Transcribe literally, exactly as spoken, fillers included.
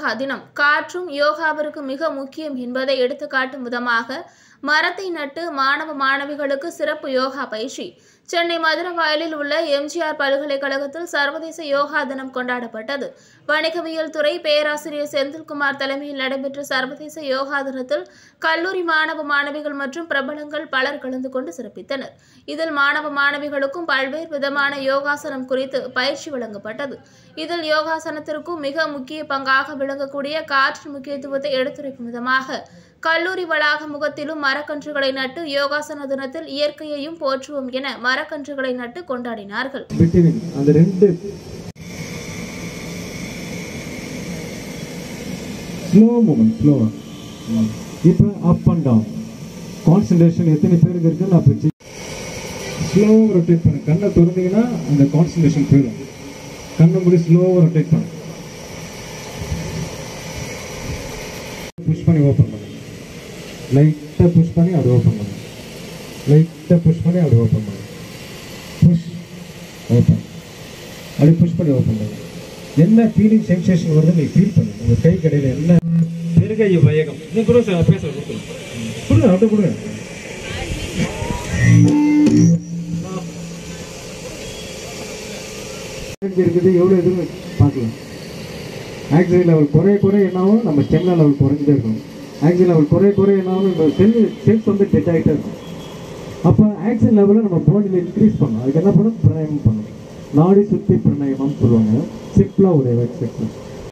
யோகா தினம். காற்றும் யோகாவிற்கு மிக முக்கியம் என்பதை எடுத்துக்காட்டும் விதமாக மரத்தை நட்டு மாணவ மாணவிகளுக்கு சிறப்பு யோகா பயிற்சி. சென்னை மதுரவாயலில் உள்ள எம்ஜிஆர் பல்கலைக்கழகத்தில் சர்வதேச யோகா தினம் கொண்டாடப்பட்டது. வணிகவியல் துறை பேராசிரியர் செந்தில்குமார் தலைமையில் நடைபெற்ற சர்வதேச யோகா தினத்தில் கல்லூரி மாணவ மாணவிகள் மற்றும் பிரபலங்கள் பலர் கலந்து கொண்டு சிறப்பித்தனர். இதில் மாணவ மாணவிகளுக்கும் பல்வேறு விதமான யோகாசனம் குறித்து பயிற்சி வழங்கப்பட்டது. இதில் யோகாசனத்திற்கும் மிக முக்கிய பங்காக விளங்கக்கூடிய காற்றின் முக்கியத்துவத்தை எடுத்துரைக்கும் விதமாக கல்லூரி வளாக முகத்திலும் மரக்கன்றுகளை நட்டு யோகாசன தினத்தில் இயற்கையையும் போற்றுவோம் என மரக்கன்றுகளை நட்டு கொண்டாடினார்கள். அந்த ரெண்டு ஸ்லோ மூமெண்ட் ஸ்லோவா இப்போ அப் அண்ட் டவுன் கான்சன்ட்ரேஷன் எத்தனை பேருக்கு இருக்கு நான் இப்போ ஸ்லோ ரொட்டேட் பண்ண கண்ணை திறந்தீங்கன்னா அந்த கான்சன்ட்ரேஷன் போயிடும். கண்ணை மூடி ஸ்லோவாக ரொட்டேட் பண்ண புஷ் பண்ணி ஓப்பன் பண்ணு. லைட்டாக புஷ் பண்ணி அது ஓப்பன் பண்ணு. லைட்டாக புஷ் பண்ணி அது ஓப்பன் பண்ணு. புஷ் ஓப்பன் அப்படி புஷ் பண்ணி ஓப்பன் பண்ணு. என்ன ஃபீலிங் சென்சேஷன் வருது நீ ஃபீல் பண்ணு. உங்கள் கை கடையில் என்ன பெருகை பயகம் நீ கூட பேச கொடுக்கணும். கொடுங்க அப்படி கொடுங்க. இருக்குது எவ்வளோ எதுவும் பார்க்கலாம். ஆக்சிஜன் லெவல் குறைய குறைய என்னாவும் நம்ம ஸ்டெமினா லெவல் குறைஞ்சிட்டே இருக்கும். ஆக்சிஜன் லெவல் குறைய குறைய என்னாவும் நம்ம செல் செல்ஸ் வந்து டெட் ஆகிட்டே இருக்கும். அப்போ ஆக்சிஜன் லெவலை நம்ம பாடியில் இன்க்ரீஸ் பண்ணணும். அதுக்கு என்ன பண்ணணும்? பிராணாயாமம் பண்ணணும். நாடி சுற்றி பிராணாயாமம் சொல்லுவாங்க. சிம்பிளாக ஒரு எக்ஸசைஸ்.